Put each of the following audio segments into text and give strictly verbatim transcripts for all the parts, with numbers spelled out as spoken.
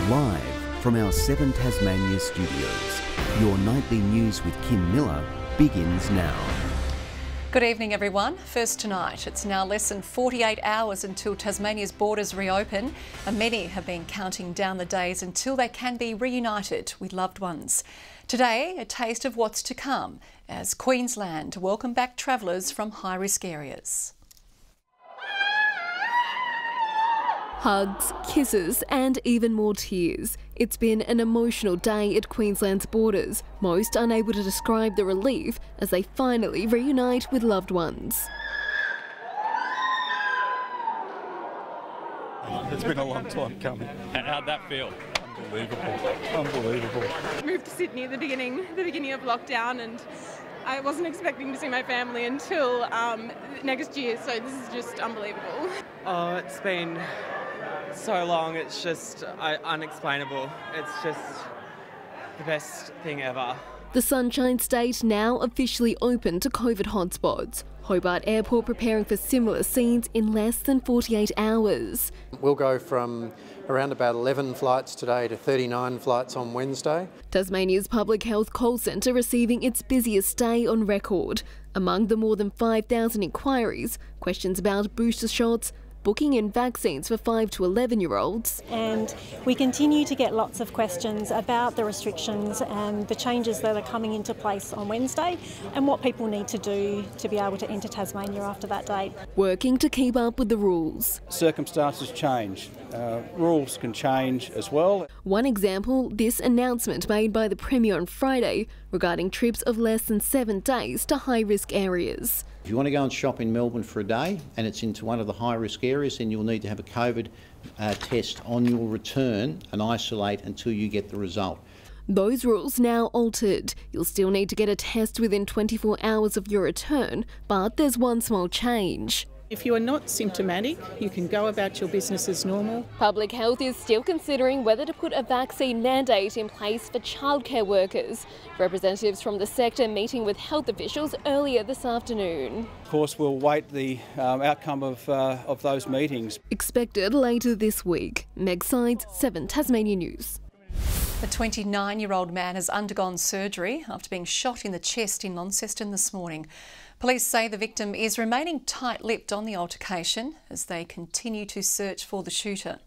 Live from our Seven Tasmania studios, your nightly news with Kim Miller begins now. Good evening, everyone. First tonight, it's now less than forty-eight hours until Tasmania's borders reopen, and many have been counting down the days until they can be reunited with loved ones. Today, a taste of what's to come as Queensland welcome back travellers from high-risk areas. Hugs, kisses and even more tears. It's been an emotional day at Queensland's borders, most unable to describe the relief as they finally reunite with loved ones. It's been a long time coming. How'd that feel? Unbelievable, unbelievable. I moved to Sydney at the beginning, the beginning of lockdown, and I wasn't expecting to see my family until um, next year, so this is just unbelievable. Oh, it's been so long, it's just uh, unexplainable. It's just the best thing ever. The Sunshine State now officially open to COVID hotspots. Hobart Airport preparing for similar scenes in less than forty-eight hours. We'll go from around about eleven flights today to thirty-nine flights on Wednesday. Tasmania's Public Health Call Centre receiving its busiest day on record. Among the more than five thousand inquiries, questions about booster shots, booking in vaccines for five to eleven year olds. And we continue to get lots of questions about the restrictions and the changes that are coming into place on Wednesday and what people need to do to be able to enter Tasmania after that date. Working to keep up with the rules. Circumstances change. Uh, rules can change as well. One example, this announcement made by the Premier on Friday regarding trips of less than seven days to high-risk areas. If you want to go and shop in Melbourne for a day and it's into one of the high-risk areas, then you'll need to have a COVID uh, test on your return and isolate until you get the result. Those rules now altered. You'll still need to get a test within twenty-four hours of your return, but there's one small change. If you are not symptomatic, you can go about your business as normal. Public Health is still considering whether to put a vaccine mandate in place for childcare workers. Representatives from the sector meeting with health officials earlier this afternoon. Of course, we'll wait the um, outcome of, uh, of those meetings. Expected later this week. Meg Sides, Seven Tasmania News. A twenty-nine-year-old man has undergone surgery after being shot in the chest in Launceston this morning. Police say the victim is remaining tight-lipped on the altercation as they continue to search for the shooter.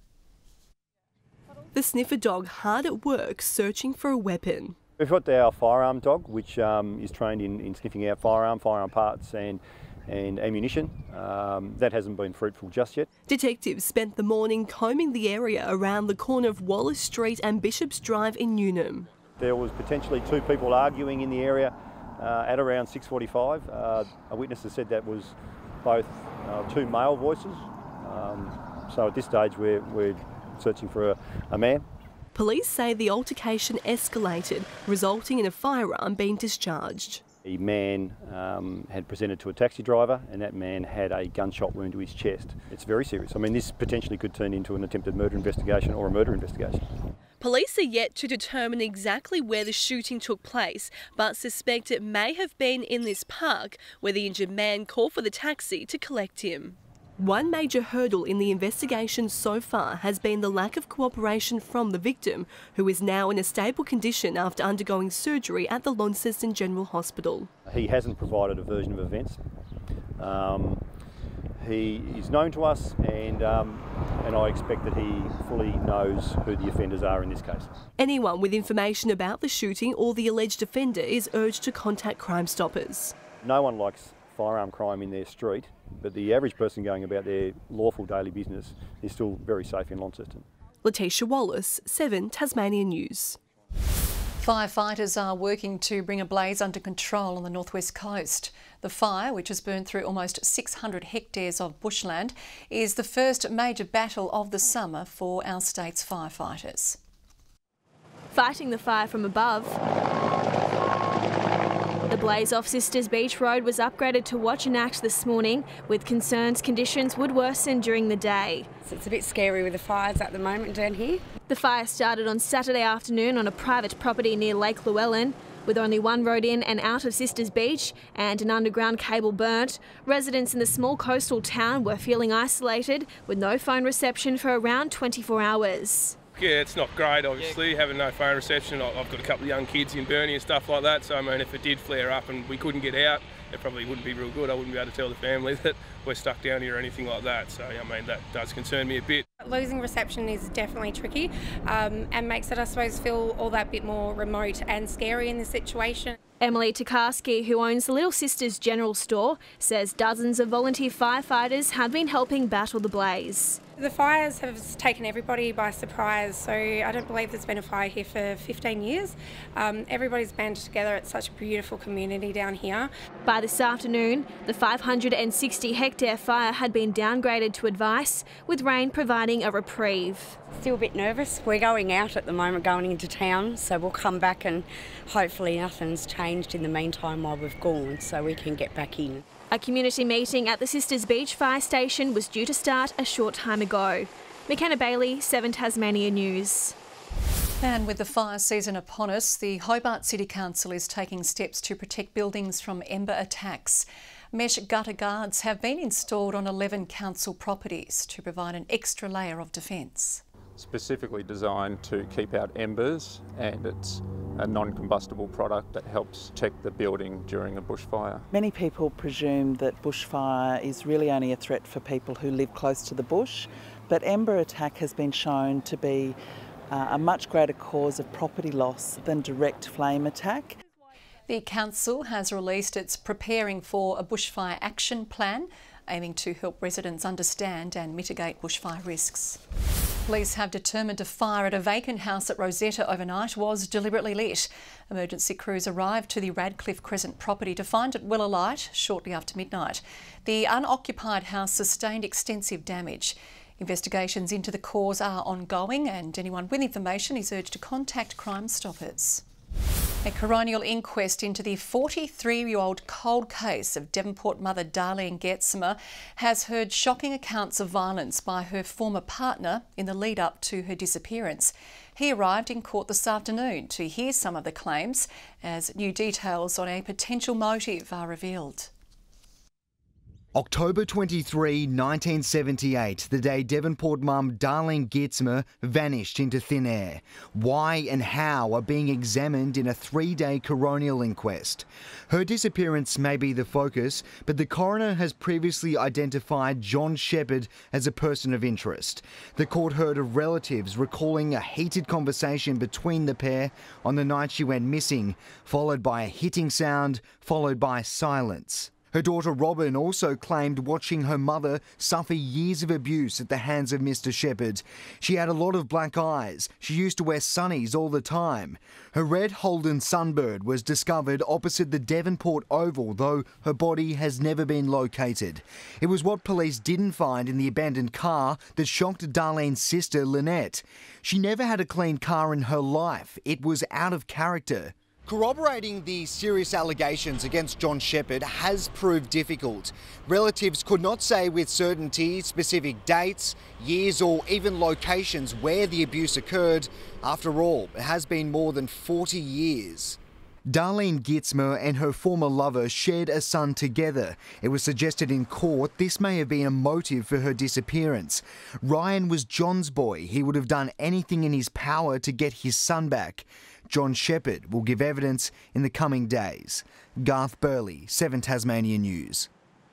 The sniffer dog hard at work searching for a weapon. We've got our firearm dog, which um, is trained in, in sniffing out firearm, firearm parts and, and ammunition. Um, that hasn't been fruitful just yet. Detectives spent the morning combing the area around the corner of Wallace Street and Bishops Drive in Newnham. There was potentially two people arguing in the area uh, at around six forty-five. Uh, a witness has said that was both uh, two male voices. Um, so at this stage we're, we're searching for a, a man. Police say the altercation escalated, resulting in a firearm being discharged. The man um, had presented to a taxi driver and that man had a gunshot wound to his chest. It's very serious. I mean, this potentially could turn into an attempted murder investigation or a murder investigation. Police are yet to determine exactly where the shooting took place, but suspect it may have been in this park where the injured man called for the taxi to collect him. One major hurdle in the investigation so far has been the lack of cooperation from the victim, who is now in a stable condition after undergoing surgery at the Launceston General Hospital. He hasn't provided a version of events. Um, he is known to us and, um, and I expect that he fully knows who the offenders are in this case. Anyone with information about the shooting or the alleged offender is urged to contact Crime Stoppers. No one likes firearm crime in their street, but the average person going about their lawful daily business is still very safe in Launceston. Letitia Wallace, Seven Tasmania News. Firefighters are working to bring a blaze under control on the northwest coast. The fire, which has burned through almost six hundred hectares of bushland, is the first major battle of the summer for our state's firefighters. Fighting the fire from above, the blaze off Sisters Beach Road was upgraded to watch and act this morning, with concerns conditions would worsen during the day. It's a bit scary with the fires at the moment down here. The fire started on Saturday afternoon on a private property near Lake Llewellyn. With only one road in and out of Sisters Beach and an underground cable burnt, residents in the small coastal town were feeling isolated with no phone reception for around twenty-four hours. yeah, it's not great, obviously, having no phone reception. I- I've got a couple of young kids in Burnie and stuff like that, so I mean, if it did flare up and we couldn't get out, it probably wouldn't be real good. I wouldn't be able to tell the family that we're stuck down here or anything like that. So, I mean, that does concern me a bit. Losing reception is definitely tricky um, and makes it, I suppose, feel all that bit more remote and scary in this situation. Emily Tokarski, who owns the Little Sisters General Store, says dozens of volunteer firefighters have been helping battle the blaze. The fires have taken everybody by surprise, so I don't believe there's been a fire here for fifteen years. Um, everybody's banded together. It's such a beautiful community down here. By this afternoon, the five hundred sixty hectare fire had been downgraded to advice, with rain providing a reprieve. Still a bit nervous. We're going out at the moment, going into town, so we'll come back and hopefully nothing's changed in the meantime while we've gone, so we can get back in. A community meeting at the Sisters Beach Fire Station was due to start a short time ago. McKenna Bailey, seven Tasmania News. And with the fire season upon us, the Hobart City Council is taking steps to protect buildings from ember attacks. Mesh gutter guards have been installed on eleven council properties to provide an extra layer of defence. Specifically designed to keep out embers, and it's a non-combustible product that helps protect the building during a bushfire. Many people presume that bushfire is really only a threat for people who live close to the bush, but ember attack has been shown to be uh, a much greater cause of property loss than direct flame attack. The council has released its Preparing for a Bushfire Action Plan, aiming to help residents understand and mitigate bushfire risks. Police have determined a fire at a vacant house at Rosetta overnight was deliberately lit. Emergency crews arrived to the Radcliffe Crescent property to find it well alight shortly after midnight. The unoccupied house sustained extensive damage. Investigations into the cause are ongoing, and anyone with information is urged to contact Crime Stoppers. A coronial inquest into the forty-three-year-old cold case of Devonport mother Darlene Getzmer has heard shocking accounts of violence by her former partner in the lead-up to her disappearance. He arrived in court this afternoon to hear some of the claims as new details on a potential motive are revealed. October twenty-third, nineteen seventy-eight, the day Devonport mum Darlene Getzmer vanished into thin air. Why and how are being examined in a three-day coronial inquest. Her disappearance may be the focus, but the coroner has previously identified John Shepherd as a person of interest. The court heard of relatives recalling a heated conversation between the pair on the night she went missing, followed by a hitting sound, followed by silence. Her daughter Robin also claimed watching her mother suffer years of abuse at the hands of Mister Shepherd. She had a lot of black eyes. She used to wear sunnies all the time. Her red Holden Sunbird was discovered opposite the Devonport Oval, though her body has never been located. It was what police didn't find in the abandoned car that shocked Darlene's sister Lynette. She never had a clean car in her life. It was out of character. Corroborating the serious allegations against John Shepherd has proved difficult. Relatives could not say with certainty specific dates, years or even locations where the abuse occurred. After all, it has been more than forty years. Darlene Getzmer and her former lover shared a son together. It was suggested in court this may have been a motive for her disappearance. Ryan was John's boy. He would have done anything in his power to get his son back. John Shepherd will give evidence in the coming days. Garth Burley, seven Tasmania News.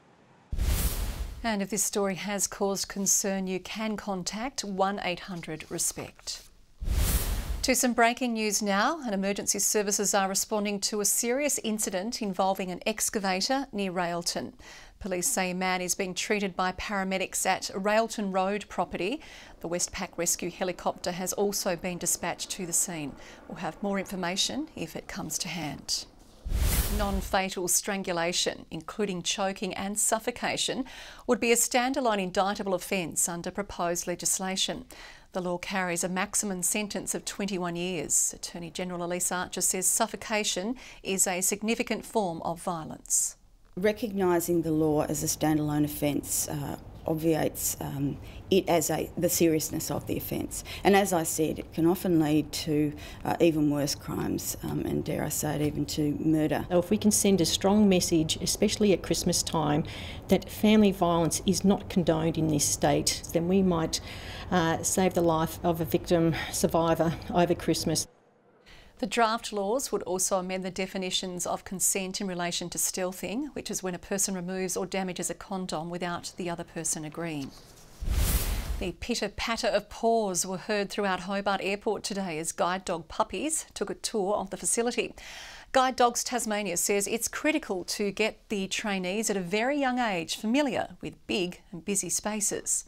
And if this story has caused concern, you can contact one eight hundred RESPECT. To some breaking news now, and emergency services are responding to a serious incident involving an excavator near Railton. Police say a man is being treated by paramedics at Railton Road property. The Westpac rescue helicopter has also been dispatched to the scene. We'll have more information if it comes to hand. Non-fatal strangulation, including choking and suffocation, would be a standalone indictable offence under proposed legislation. The law carries a maximum sentence of twenty-one years. Attorney General Elise Archer says suffocation is a significant form of violence. Recognising the law as a standalone offence uh, obviates um, it as a the seriousness of the offence. And as I said, it can often lead to uh, even worse crimes um, and, dare I say it, even to murder. If we can send a strong message, especially at Christmas time, that family violence is not condoned in this state, then we might uh, save the life of a victim survivor over Christmas. The draft laws would also amend the definitions of consent in relation to stealthing, which is when a person removes or damages a condom without the other person agreeing. The pitter-patter of paws were heard throughout Hobart Airport today as guide dog puppies took a tour of the facility. Guide Dogs Tasmania says it's critical to get the trainees at a very young age familiar with big and busy spaces.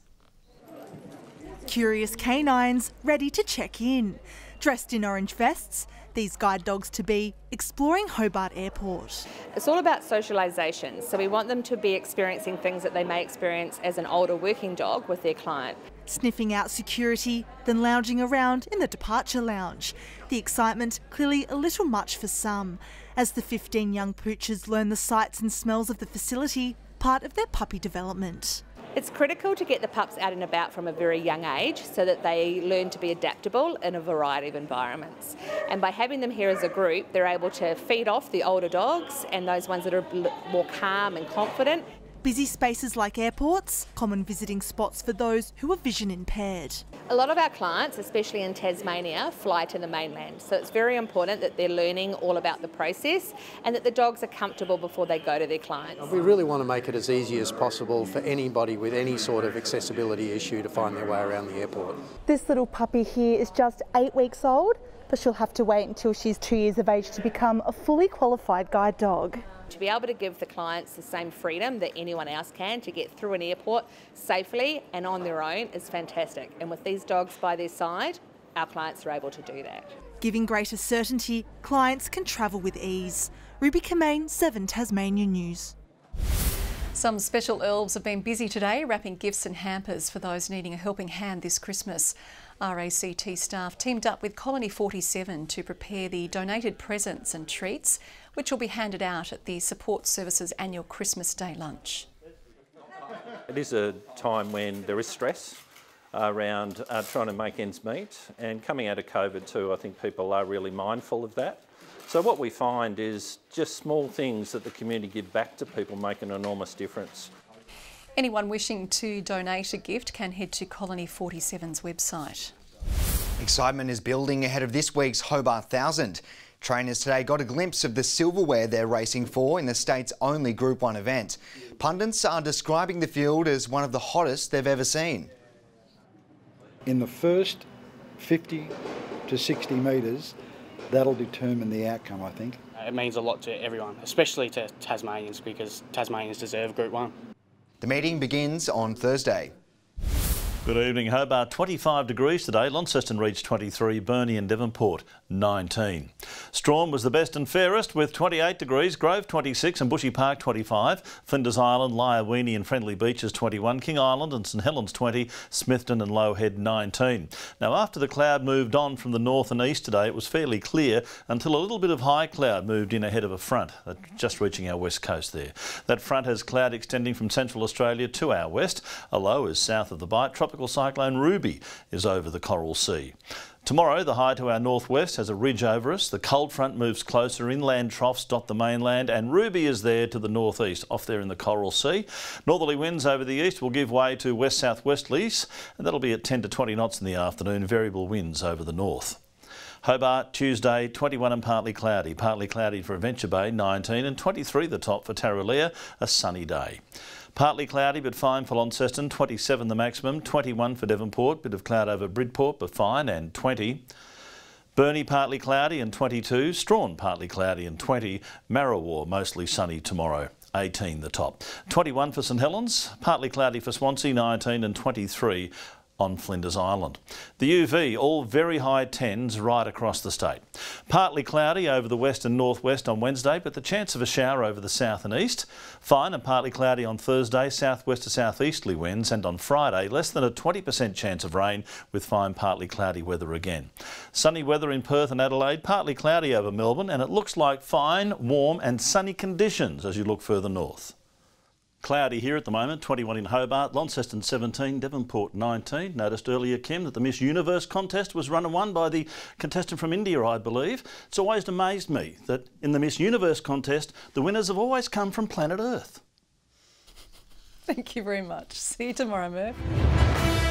Curious canines ready to check in. Dressed in orange vests, these guide dogs to be exploring Hobart Airport. It's all about socialisation, so we want them to be experiencing things that they may experience as an older working dog with their client. Sniffing out security, then lounging around in the departure lounge. The excitement clearly a little much for some, as the fifteen young poochers learn the sights and smells of the facility, part of their puppy development. It's critical to get the pups out and about from a very young age so that they learn to be adaptable in a variety of environments. And by having them here as a group, they're able to feed off the older dogs and those ones that are more calm and confident. Busy spaces like airports, common visiting spots for those who are vision impaired. A lot of our clients, especially in Tasmania, fly to the mainland, so it's very important that they're learning all about the process and that the dogs are comfortable before they go to their clients. We really want to make it as easy as possible for anybody with any sort of accessibility issue to find their way around the airport. This little puppy here is just eight weeks old, but she'll have to wait until she's two years of age to become a fully qualified guide dog. To be able to give the clients the same freedom that anyone else can to get through an airport safely and on their own is fantastic. And with these dogs by their side, our clients are able to do that. Giving greater certainty, clients can travel with ease. Ruby Kamane, seven Tasmania News. Some special elves have been busy today wrapping gifts and hampers for those needing a helping hand this Christmas. R A C T staff teamed up with Colony forty-seven to prepare the donated presents and treats, which will be handed out at the Support Services annual Christmas Day lunch. It is a time when there is stress around uh, trying to make ends meet, and coming out of COVID too, I think people are really mindful of that. So what we find is just small things that the community give back to people make an enormous difference. Anyone wishing to donate a gift can head to Colony forty-seven's website. Excitement is building ahead of this week's Hobart one thousand. Trainers today got a glimpse of the silverware they're racing for in the state's only Group one event. Pundits are describing the field as one of the hottest they've ever seen. In the first fifty to sixty metres, that'll determine the outcome, I think. It means a lot to everyone, especially to Tasmanians, because Tasmanians deserve Group one. The meeting begins on Thursday. Good evening, Hobart. twenty-five degrees today. Launceston reached twenty-three, Burnie and Devonport nineteen. Strawn was the best and fairest with twenty-eight degrees, Grove twenty-six and Bushy Park twenty-five, Flinders Island, Lyawini and Friendly Beaches twenty-one, King Island and St Helens twenty, Smithton and Lowhead nineteen. Now after the cloud moved on from the north and east today, it was fairly clear until a little bit of high cloud moved in ahead of a front, just reaching our west coast there. That front has cloud extending from central Australia to our west. A low is south of the Bight. Tropical cyclone Ruby is over the Coral Sea. Tomorrow, the high to our northwest has a ridge over us. The cold front moves closer. Inland troughs dot the mainland, and Ruby is there to the northeast, off there in the Coral Sea. Northerly winds over the east will give way to west-southwesterlies, and that'll be at ten to twenty knots in the afternoon. Variable winds over the north. Hobart, Tuesday, twenty-one and partly cloudy. Partly cloudy for Adventure Bay, nineteen, and twenty-three the top for Tarraleah, a sunny day. Partly cloudy but fine for Launceston, twenty-seven the maximum, twenty-one for Devonport, bit of cloud over Bridport but fine, and twenty. Burnie partly cloudy and twenty-two, Strawn partly cloudy and twenty, Marrawar mostly sunny tomorrow, eighteen the top. twenty-one for St Helens, partly cloudy for Swansea, nineteen, and twenty-three on Flinders Island. The U V, all very high tens right across the state. Partly cloudy over the west and northwest on Wednesday, but the chance of a shower over the south and east. Fine and partly cloudy on Thursday, southwest to southeasterly winds, and on Friday, less than a twenty percent chance of rain with fine partly cloudy weather again. Sunny weather in Perth and Adelaide, partly cloudy over Melbourne, and it looks like fine, warm and sunny conditions as you look further north. Cloudy here at the moment, twenty-one in Hobart, Launceston seventeen, Devonport nineteen. Noticed earlier, Kim, that the Miss Universe contest was run and won by the contestant from India, I believe. It's always amazed me that in the Miss Universe contest, the winners have always come from planet Earth. Thank you very much. See you tomorrow, Murph.